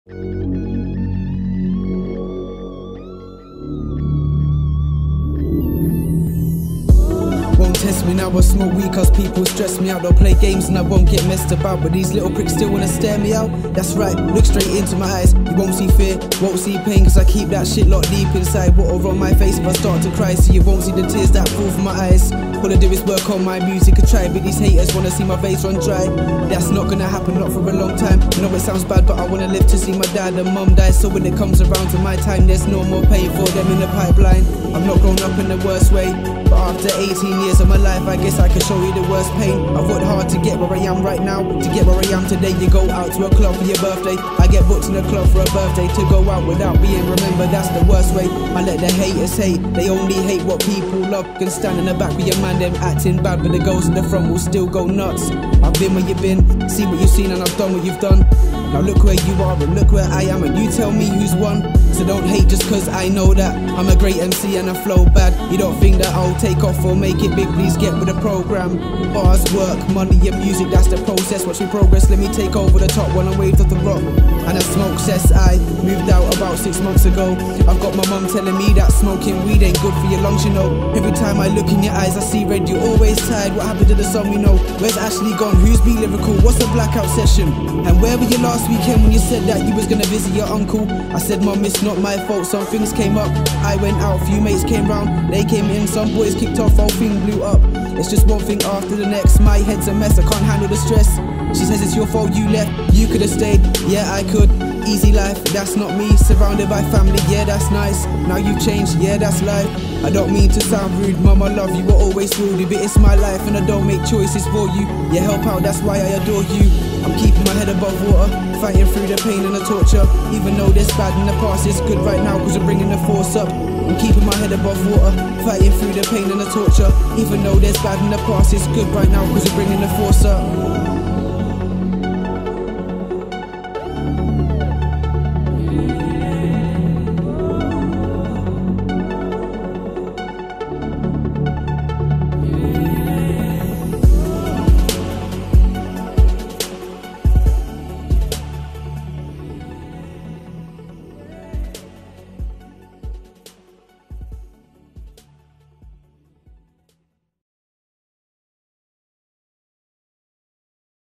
Won't test me now, I smoke weed cause people stress me out. They'll play games and I won't get messed about, but these little pricks still wanna stare me out. That's right, look straight into my eyes. You won't see fear, won't see pain, cause I keep that shit locked deep inside. Water on my face if I start to cry, so you won't see the tears that fall from my eyes. All I do is work on my music and try, but these haters wanna see my face run dry. That's not gonna happen, not for a long time. I know it sounds bad, but I wanna live to see my dad and mum die. So when it comes around to my time, there's no more pain for them in the pipeline. I'm not grown up in the worst way, but after 18 years of my life, I guess I can show you the worst pain. I've worked hard to get where I am right now. To get where I am today, you go out to a club for your birthday. I get booked in a club for a birthday. To go out without being remembered, that's the worst way. I let the haters hate, they only hate what people love. Can stand in the back with your man, them acting bad, but the girls in the front will still go nuts. I've been where you've been, see what you've seen, and I've done what you've done. Now look where you are and look where I am, and you tell me who's won. So don't hate just cause I know that I'm a great MC and I flow bad. You don't think that I'll take off or make it big, please get with the program. Bars, work, money and music, that's the process. Watch me progress, let me take over the top when I waved off the rock. And I smoke cess, I moved out about 6 months ago. I've got my mum telling me that smoking weed ain't good for your lungs, you know. Every time I look in your eyes I see red, you're always tired. What happened to the song we know? Where's Ashley gone? Who's be lyrical? What's a blackout session? And where were you last weekend when you said that you was gonna visit your uncle? I said, Mum, it's not my fault, some things came up. I went out, few mates came round, they came in, some boys kicked off, whole thing blew up. It's just one thing after the next, my head's a mess, I can't handle the stress. She says it's your fault you left, you could have stayed, yeah I could. Easy life, that's not me, surrounded by family, yeah that's nice. Now you've changed, yeah that's life. I don't mean to sound rude, Mum I love you, we're always rude, but it's my life and I don't make choices for you. You help out, that's why I adore you. I'm keeping my head above water, fighting through the pain and the torture. Even though there's bad in the past, it's good right now cause we're bringing the force up. I'm keeping my head above water, fighting through the pain and the torture. Even though there's bad in the past, it's good right now cause we're bringing the force up.